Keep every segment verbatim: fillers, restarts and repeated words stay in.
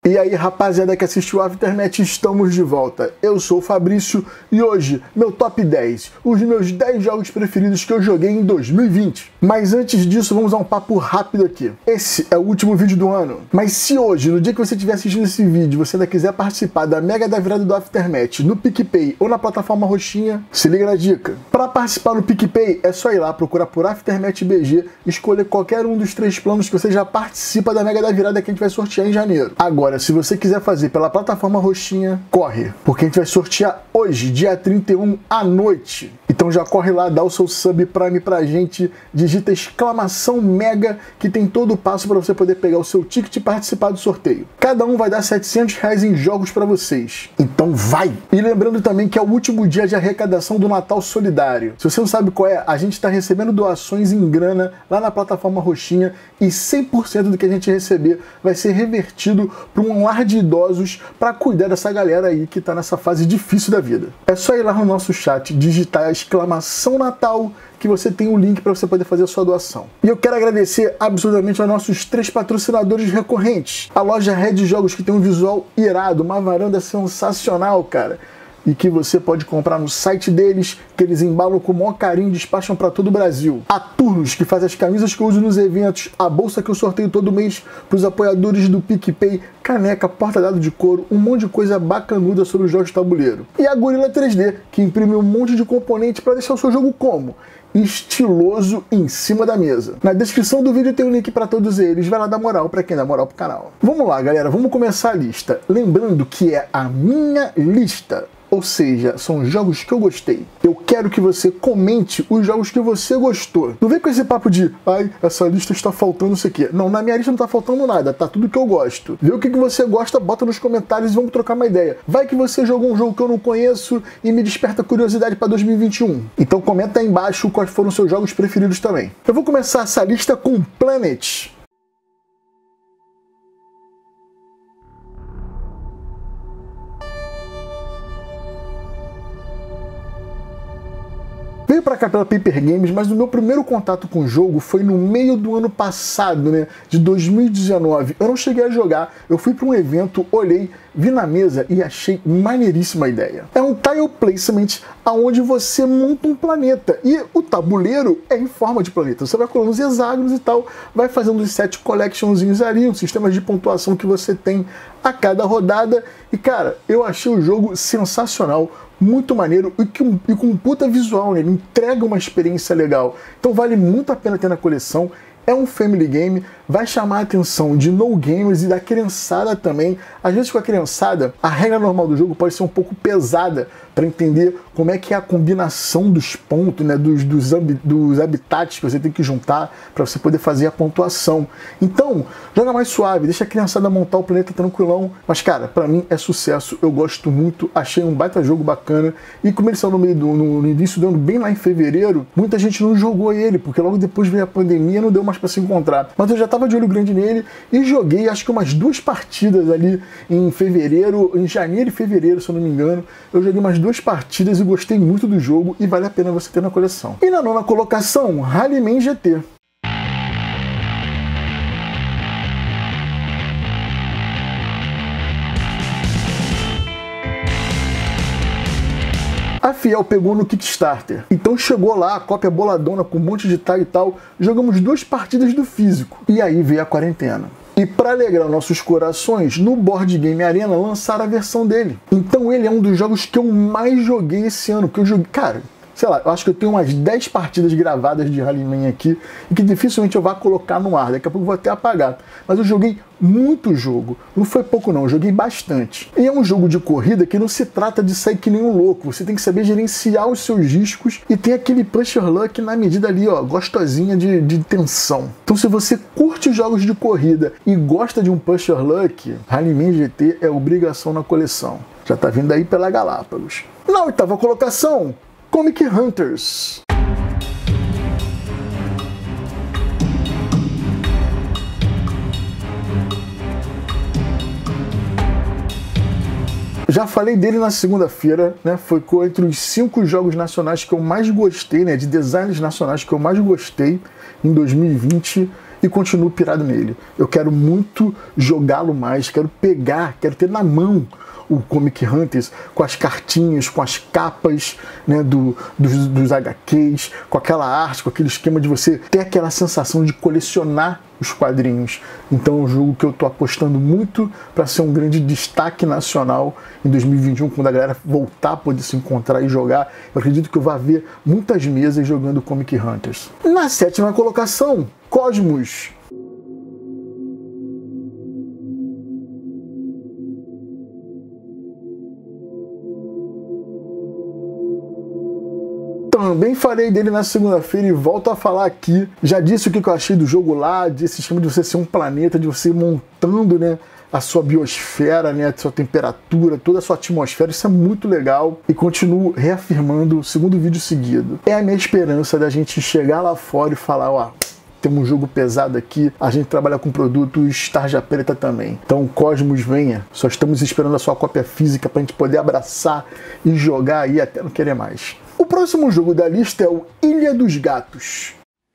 E aí, rapaziada que assistiu Aftermath, estamos de volta. Eu sou o Fabrício e hoje, meu top dez, os meus dez jogos preferidos que eu joguei em dois mil e vinte. Mas antes disso, vamos a um papo rápido aqui. Esse é o último vídeo do ano. Mas se hoje, no dia que você estiver assistindo esse vídeo, você ainda quiser participar da Mega da Virada do Aftermath no PicPay ou na plataforma roxinha, se liga na dica. Para participar no PicPay, é só ir lá, procurar por Aftermath B G, escolher qualquer um dos três planos que você já participa da Mega da Virada que a gente vai sortear em janeiro. Agora, se você quiser fazer pela plataforma roxinha, corre, porque a gente vai sortear hoje, dia trinta e um, à noite. Então já corre lá, dá o seu sub Prime pra gente, digita exclamação mega, que tem todo o passo para você poder pegar o seu ticket e participar do sorteio. Cada um vai dar setecentos reais em jogos para vocês. Então vai! E lembrando também que é o último dia de arrecadação do Natal Solidário. Se você não sabe qual é, a gente está recebendo doações em grana lá na plataforma roxinha e cem por cento do que a gente receber vai ser revertido para um lar de idosos para cuidar dessa galera aí que está nessa fase difícil da vida. É só ir lá no nosso chat, digitar a exclamação Natal, que você tem o link para você poder fazer a sua doação. E eu quero agradecer absolutamente aos nossos três patrocinadores recorrentes. A loja Red Jogos, que tem um visual irado, uma varanda sensacional, cara, e que você pode comprar no site deles, que eles embalam com o maior carinho e despacham para todo o Brasil. A Turnos, que faz as camisas que eu uso nos eventos, a bolsa que eu sorteio todo mês para os apoiadores do PicPay, caneca, porta-dado de couro, um monte de coisa bacanuda sobre os jogos de tabuleiro. E a Gorilla três D, que imprime um monte de componente para deixar o seu jogo como? Estiloso em cima da mesa. Na descrição do vídeo tem um link para todos eles, vai lá dar moral para quem dá moral pro canal. Vamos lá, galera, vamos começar a lista. Lembrando que é a minha lista. Ou seja, são jogos que eu gostei. Eu quero que você comente os jogos que você gostou. Não vem com esse papo de, ai, essa lista está faltando isso aqui. Não, na minha lista não está faltando nada, tá tudo que eu gosto. Vê o que, que você gosta, bota nos comentários e vamos trocar uma ideia. Vai que você jogou um jogo que eu não conheço e me desperta curiosidade para dois mil e vinte e um. Então comenta aí embaixo quais foram os seus jogos preferidos também. Eu vou começar essa lista com Planet. Veio pra cá pela Paper Games, mas o meu primeiro contato com o jogo foi no meio do ano passado, né, de dois mil e dezenove. Eu não cheguei a jogar, eu fui para um evento, olhei, vi na mesa e achei maneiríssima a ideia. É um tile placement onde você monta um planeta e o tabuleiro é em forma de planeta. Você vai colando os hexágonos e tal, vai fazendo os sete collectionzinhos ali, um sistema de pontuação que você tem a cada rodada. E cara, eu achei o jogo sensacional, muito maneiro e, que um, e com um puta visual, né? Ele entrega uma experiência legal. Então vale muito a pena ter na coleção. É um family game, vai chamar a atenção de no gamers e da criançada também. Às vezes com a criançada, a regra normal do jogo pode ser um pouco pesada para entender como é que é a combinação dos pontos, né, dos, dos, dos habitats que você tem que juntar para você poder fazer a pontuação. Então, joga mais suave, deixa a criançada montar o planeta tranquilão. Mas cara, para mim é sucesso, eu gosto muito, achei um baita jogo bacana. E como ele saiu no, meio do, no, no início do ano, bem lá em fevereiro, muita gente não jogou ele, porque logo depois veio a pandemia e não deu mais para se encontrar. Mas eu já tava de olho grande nele e joguei acho que umas duas partidas ali em fevereiro, em janeiro e fevereiro, se eu não me engano. Eu joguei umas duas partidas e gostei muito do jogo e vale a pena você ter na coleção. E na nona colocação, Rallyman G T. A Fiel pegou no Kickstarter, então chegou lá, a cópia boladona com um monte de tag e tal, jogamos duas partidas do físico, e aí veio a quarentena. E para alegrar nossos corações, no Board Game Arena lançaram a versão dele. Então ele é um dos jogos que eu mais joguei esse ano, porque eu joguei, cara, sei lá, eu acho que eu tenho umas dez partidas gravadas de Rallyman aqui e que dificilmente eu vá colocar no ar, daqui a pouco eu vou até apagar. Mas eu joguei muito jogo, não foi pouco não, eu joguei bastante. E é um jogo de corrida que não se trata de sair que nem um louco, você tem que saber gerenciar os seus riscos e tem aquele pusher luck na medida ali, ó, gostosinha de, de tensão. Então se você curte jogos de corrida e gosta de um pusher luck, Rallyman G T é obrigação na coleção. Já tá vindo aí pela Galápagos. Na oitava colocação, Comic Hunters. Já falei dele na segunda-feira, né? Foi entre os cinco jogos nacionais que eu mais gostei, né? De designs nacionais que eu mais gostei em dois mil e vinte. e continuo pirado nele. Eu quero muito jogá-lo mais, quero pegar, quero ter na mão o Comic Hunters, com as cartinhas, com as capas, né, do, dos, dos agá quês, com aquela arte, com aquele esquema de você ter aquela sensação de colecionar os quadrinhos. Então é um jogo que eu tô apostando muito para ser um grande destaque nacional em dois mil e vinte e um, quando a galera voltar a poder se encontrar e jogar. Eu acredito que eu vou ver muitas mesas jogando Comic Hunters. Na sétima colocação, Cosmos. Também falei dele na segunda-feira e volto a falar aqui. Já disse o que eu achei do jogo lá, desse esquema de você ser um planeta, de você ir montando, né, a sua biosfera, né, a sua temperatura, toda a sua atmosfera. Isso é muito legal e continuo reafirmando o segundo vídeo seguido. É a minha esperança da gente chegar lá fora e falar, ó, temos um jogo pesado aqui, a gente trabalha com produtos tarja preta também. Então, Cosmos, venha. Só estamos esperando a sua cópia física pra gente poder abraçar e jogar aí até não querer mais. O próximo jogo da lista é o Ilha dos Gatos.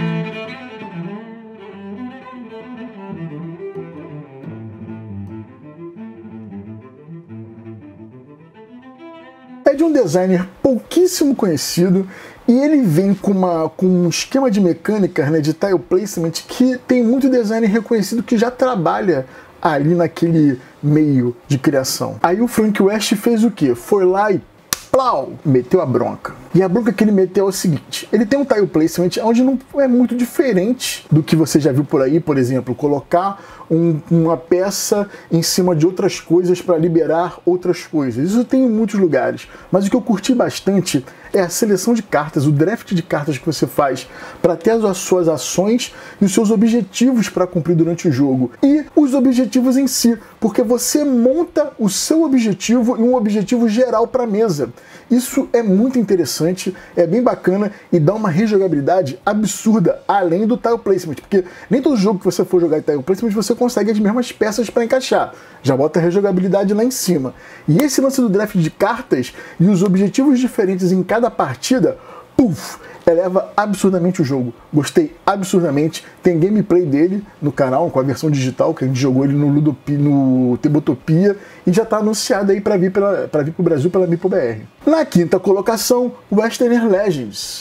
É de um designer pouquíssimo conhecido e ele vem com, uma, com um esquema de mecânica, né, de tile placement, que tem muito designer reconhecido que já trabalha ali naquele meio de criação. Aí o Frank West fez o quê? Foi lá e plau, meteu a bronca. E a bronca que ele meteu é o seguinte: ele tem um tile placement onde não é muito diferente do que você já viu por aí, por exemplo, colocar um, uma peça em cima de outras coisas para liberar outras coisas. Isso tem em muitos lugares, mas o que eu curti bastante é a seleção de cartas, o draft de cartas que você faz para ter as suas ações e os seus objetivos para cumprir durante o jogo. E os objetivos em si, porque você monta o seu objetivo e um objetivo geral para a mesa. Isso é muito interessante, é bem bacana e dá uma rejogabilidade absurda, além do tile placement, porque nem todo jogo que você for jogar em tile placement você consegue as mesmas peças para encaixar. Já bota a rejogabilidade lá em cima. E esse lance do draft de cartas e os objetivos diferentes em cada partida, puf, eleva absurdamente o jogo. Gostei absurdamente. Tem gameplay dele no canal, com a versão digital, que a gente jogou ele no, Ludopi, no Tabletopia, e já está anunciado aí para vir para vir para o Brasil pela Meeple B R. Na quinta colocação, Western Legends.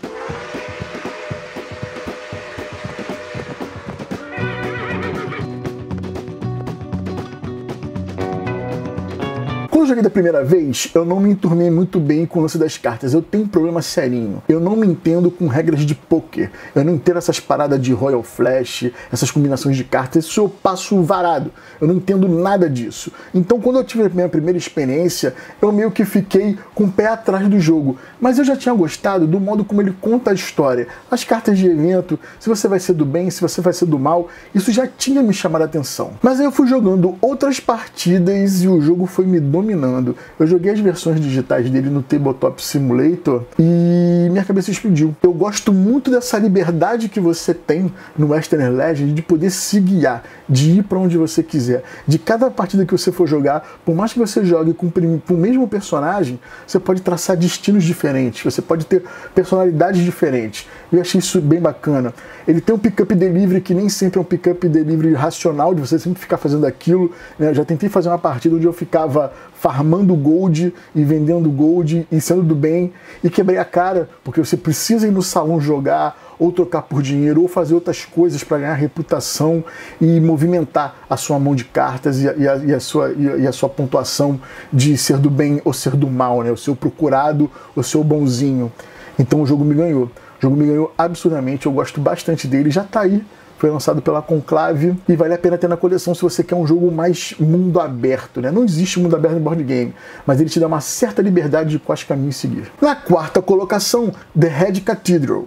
Quando eu joguei da primeira vez, eu não me enturmei muito bem com o lance das cartas. Eu tenho um problema serinho. Eu não me entendo com regras de poker. Eu não entendo essas paradas de Royal Flush, essas combinações de cartas. Isso eu passo varado. Eu não entendo nada disso. Então, quando eu tive a minha primeira experiência, eu meio que fiquei com o pé atrás do jogo. Mas eu já tinha gostado do modo como ele conta a história. As cartas de evento, se você vai ser do bem, se você vai ser do mal, isso já tinha me chamado a atenção. Mas aí eu fui jogando outras partidas e o jogo foi me dominando. Eu joguei as versões digitais dele no Tabletop Simulator e minha cabeça explodiu. Eu gosto muito dessa liberdade que você tem no Western Legends de poder se guiar, de ir para onde você quiser. De cada partida que você for jogar, por mais que você jogue com o mesmo personagem, você pode traçar destinos diferentes, você pode ter personalidades diferentes. Eu achei isso bem bacana. Ele tem um pick-up delivery que nem sempre é um pick-up delivery racional, de você sempre ficar fazendo aquilo, né? Eu já tentei fazer uma partida onde eu ficava farmando gold e vendendo gold e sendo do bem, e quebrei a cara, porque você precisa ir no salão jogar, ou trocar por dinheiro, ou fazer outras coisas para ganhar reputação e movimentar a sua mão de cartas e a, e a, e a, sua, e a sua pontuação de ser do bem ou ser do mal, né? O seu procurado, o seu bonzinho. Então o jogo me ganhou. O jogo me ganhou absurdamente, eu gosto bastante dele, já tá aí. Foi lançado pela Conclave e vale a pena ter na coleção se você quer um jogo mais mundo aberto, né? Não existe mundo aberto no board game, mas ele te dá uma certa liberdade de quais caminhos seguir. Na quarta colocação, The Red Cathedral.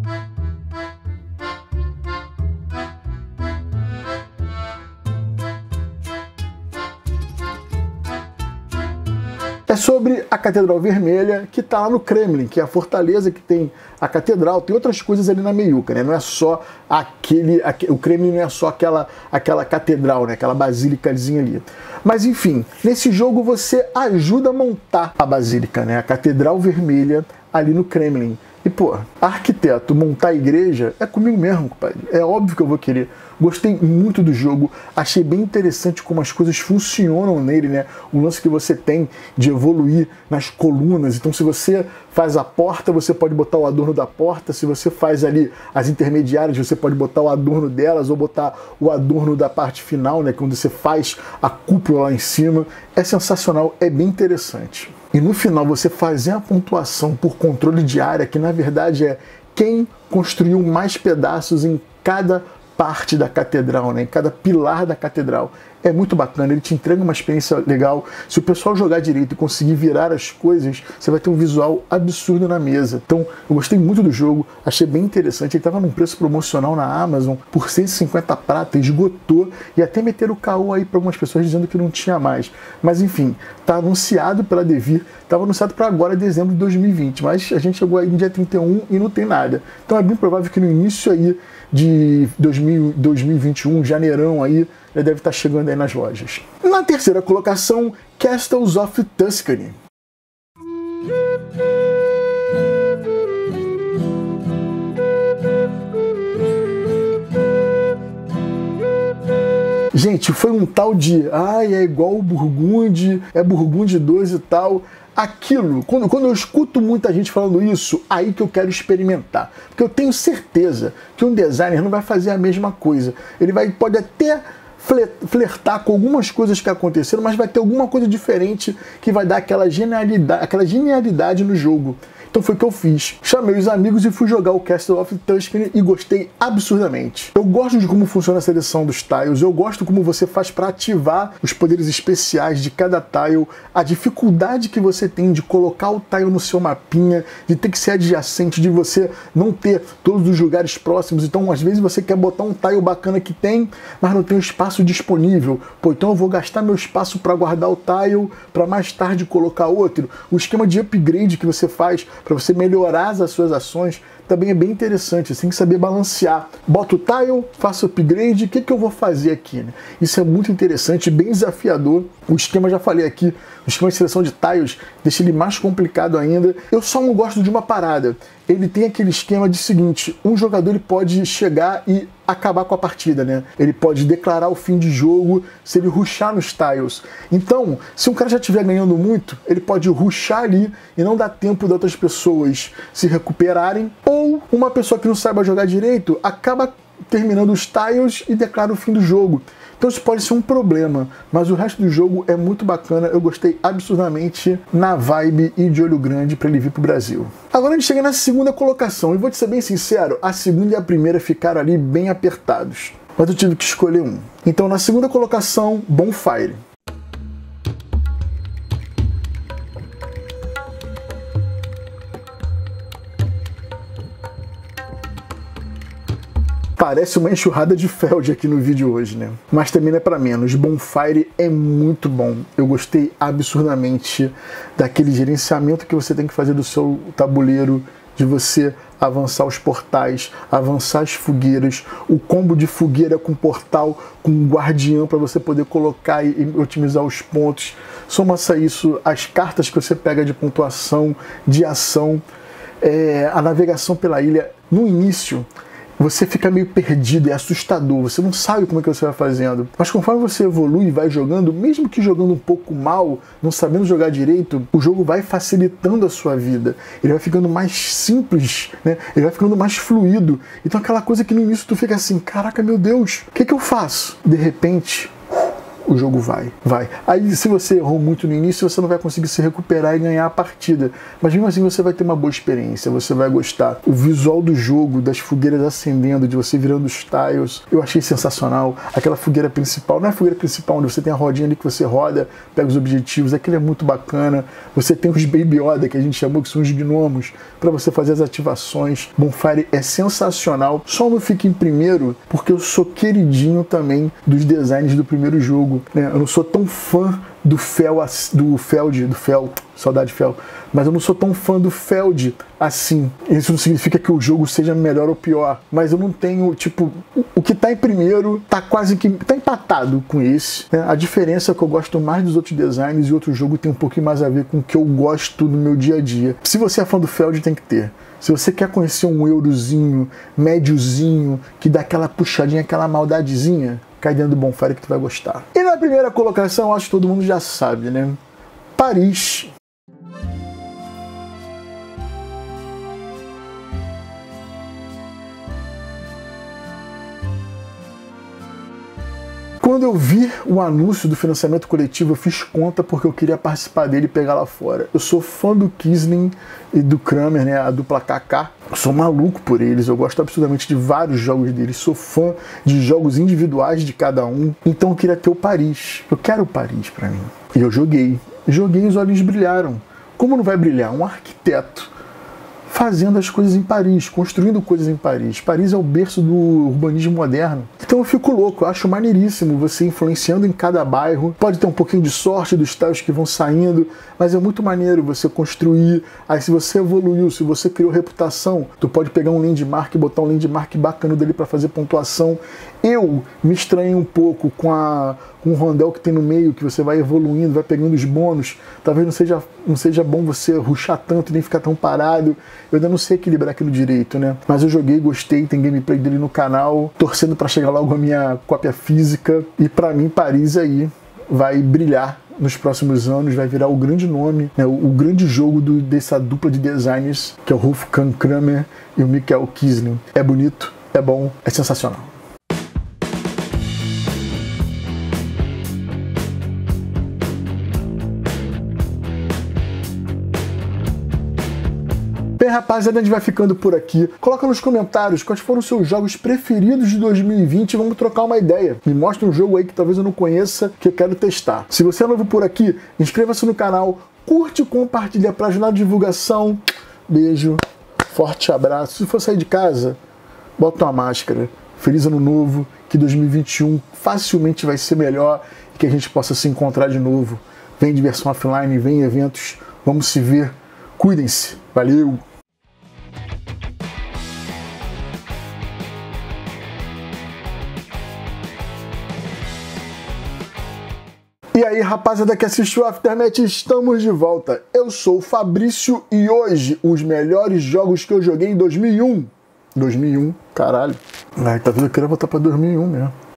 É sobre a Catedral Vermelha, que está lá no Kremlin, que é a fortaleza que tem a catedral, tem outras coisas ali na meiuca, né? Não é só aquele, aquele o Kremlin não é só aquela, aquela catedral, né? Aquela basílicazinha ali. Mas enfim, nesse jogo você ajuda a montar a basílica, né? A Catedral Vermelha ali no Kremlin. E, pô, arquiteto, montar igreja é comigo mesmo, compadre. É óbvio que eu vou querer. Gostei muito do jogo, achei bem interessante como as coisas funcionam nele, né? O lance que você tem de evoluir nas colunas. Então, se você faz a porta, você pode botar o adorno da porta. Se você faz ali as intermediárias, você pode botar o adorno delas ou botar o adorno da parte final, né? Quando você faz a cúpula lá em cima. É sensacional, é bem interessante. E no final, você fazer a pontuação por controle de área, que na verdade é quem construiu mais pedaços em cada parte da catedral, né? Em cada pilar da catedral. É muito bacana, ele te entrega uma experiência legal. Se o pessoal jogar direito e conseguir virar as coisas, você vai ter um visual absurdo na mesa. Então, eu gostei muito do jogo, achei bem interessante. Ele estava num preço promocional na Amazon por cento e cinquenta prata, esgotou, e até meteram o caô aí para algumas pessoas dizendo que não tinha mais. Mas enfim, tá anunciado pela Devir, estava anunciado para agora, dezembro de dois mil e vinte, mas a gente chegou aí no dia trinta e um e não tem nada. Então é bem provável que no início aí de dois mil, dois mil e vinte e um, janeirão aí, ele deve estar chegando aí nas lojas. Na terceira colocação, Castles of Tuscany. Gente, foi um tal de, ai, é igual o Burgundy, é Burgundy dois e tal. Aquilo, quando, quando eu escuto muita gente falando isso, aí que eu quero experimentar. Porque eu tenho certeza que um designer não vai fazer a mesma coisa. Ele vai, pode até flertar com algumas coisas que aconteceram, mas vai ter alguma coisa diferente que vai dar aquela genialidade, aquela genialidade no jogo. Então foi o que eu fiz. Chamei os amigos e fui jogar o Castle of Tuscany e gostei absurdamente. Eu gosto de como funciona a seleção dos tiles, eu gosto como você faz para ativar os poderes especiais de cada tile, a dificuldade que você tem de colocar o tile no seu mapinha, de ter que ser adjacente, de você não ter todos os lugares próximos. Então, às vezes você quer botar um tile bacana que tem, mas não tem o espaço disponível. Pô, então eu vou gastar meu espaço para guardar o tile, para mais tarde colocar outro. O esquema de upgrade que você faz para você melhorar as suas ações, também é bem interessante. Você tem que saber balancear. Boto o tile, faço upgrade, o que, que eu vou fazer aqui? Né? Isso é muito interessante, bem desafiador. O esquema, já falei aqui, o esquema de seleção de tiles deixa ele mais complicado ainda. Eu só não gosto de uma parada. Ele tem aquele esquema de seguinte, um jogador ele pode chegar e acabar com a partida, né? Ele pode declarar o fim de jogo se ele rushar nos tiles. Então, se um cara já estiver ganhando muito, ele pode rushar ali e não dar tempo de outras pessoas se recuperarem, ou uma pessoa que não saiba jogar direito acaba terminando os tiles e declara o fim do jogo. Então isso pode ser um problema, mas o resto do jogo é muito bacana, eu gostei absurdamente na vibe e de olho grande para ele vir pro Brasil. Agora a gente chega na segunda colocação, e vou te ser bem sincero, a segunda e a primeira ficaram ali bem apertados, mas eu tive que escolher um. Então na segunda colocação, Bonfire. Parece uma enxurrada de Feld aqui no vídeo hoje, né? Mas também não é pra menos. Bonfire é muito bom. Eu gostei absurdamente daquele gerenciamento que você tem que fazer do seu tabuleiro, de você avançar os portais, avançar as fogueiras, o combo de fogueira com portal, com guardião para você poder colocar e otimizar os pontos. Soma-se a isso as cartas que você pega de pontuação, de ação, é, a navegação pela ilha. No início, você fica meio perdido, é assustador, você não sabe como é que você vai fazendo. Mas conforme você evolui e vai jogando, mesmo que jogando um pouco mal, não sabendo jogar direito, o jogo vai facilitando a sua vida. Ele vai ficando mais simples, né? Ele vai ficando mais fluido. Então aquela coisa que no início tu fica assim, caraca, meu Deus, o que que eu faço? De repente, o jogo vai, vai. Aí se você errou muito no início, você não vai conseguir se recuperar e ganhar a partida. Mas mesmo assim você vai ter uma boa experiência, você vai gostar. O visual do jogo, das fogueiras acendendo, de você virando os tiles, eu achei sensacional. Aquela fogueira principal, não é a fogueira principal, onde você tem a rodinha ali que você roda, pega os objetivos, aquilo é muito bacana. Você tem os Baby Yoda, que a gente chamou, que são os gnomos, para você fazer as ativações. Bonfire é sensacional. Só não fica em primeiro, porque eu sou queridinho também dos designs do primeiro jogo. Eu não sou tão fã do Fel, do Feld, do Fel, saudade Fel, mas eu não sou tão fã do Feld assim. Isso não significa que o jogo seja melhor ou pior, mas eu não tenho, tipo, o que tá em primeiro tá quase que, tá empatado com esse, né? A diferença é que eu gosto mais dos outros designs e outro jogo tem um pouquinho mais a ver com o que eu gosto no meu dia a dia. Se você é fã do Feld, tem que ter. Se você quer conhecer um eurozinho, médiozinho, que dá aquela puxadinha, aquela maldadezinha, cai dentro do Bonfire que tu vai gostar. E na primeira colocação, acho que todo mundo já sabe, né? Paris. Quando eu vi o anúncio do financiamento coletivo, eu fiz conta porque eu queria participar dele e pegar lá fora. Eu sou fã do Kisling e do Kramer, né, a dupla K K. Eu sou maluco por eles, eu gosto absolutamente de vários jogos deles. Sou fã de jogos individuais de cada um. Então eu queria ter o Paris. Eu quero o Paris pra mim. E eu joguei. Joguei e os olhos brilharam. Como não vai brilhar? Um arquiteto fazendo as coisas em Paris, construindo coisas em Paris. Paris é o berço do urbanismo moderno. Então eu fico louco, eu acho maneiríssimo você influenciando em cada bairro. Pode ter um pouquinho de sorte dos tiles que vão saindo, mas é muito maneiro você construir. Aí se você evoluiu, se você criou reputação, tu pode pegar um landmark e botar um landmark bacana dele para fazer pontuação. Eu me estranhei um pouco com, a, com o rondel que tem no meio, que você vai evoluindo, vai pegando os bônus. Talvez não seja, não seja bom você rushar tanto e nem ficar tão parado. Eu ainda não sei equilibrar aquilo direito, né? Mas eu joguei, gostei, tem gameplay dele no canal, torcendo para chegar logo a minha cópia física. E para mim, Paris aí vai brilhar nos próximos anos, vai virar o grande nome, né? o, o grande jogo do, dessa dupla de designers, que é o Wolfgang Kramer e o Michael Kisling. É bonito, é bom, é sensacional. Bem, rapaziada, a gente vai ficando por aqui. Coloca nos comentários quais foram os seus jogos preferidos de dois mil e vinte e vamos trocar uma ideia. Me mostra um jogo aí que talvez eu não conheça, que eu quero testar. Se você é novo por aqui, inscreva-se no canal, curte e compartilha para ajudar na divulgação. Beijo, forte abraço. Se for sair de casa, bota uma máscara. Feliz ano novo, que dois mil e vinte e um facilmente vai ser melhor e que a gente possa se encontrar de novo. Vem diversão offline, vem eventos, vamos se ver. Cuidem-se. Valeu! E aí, rapaziada que assistiu o Aftermath, estamos de volta. Eu sou o Fabrício e hoje os melhores jogos que eu joguei em dois mil e um. dois mil e um, caralho. Ai, tá vendo? Eu queria voltar pra dois mil e um mesmo.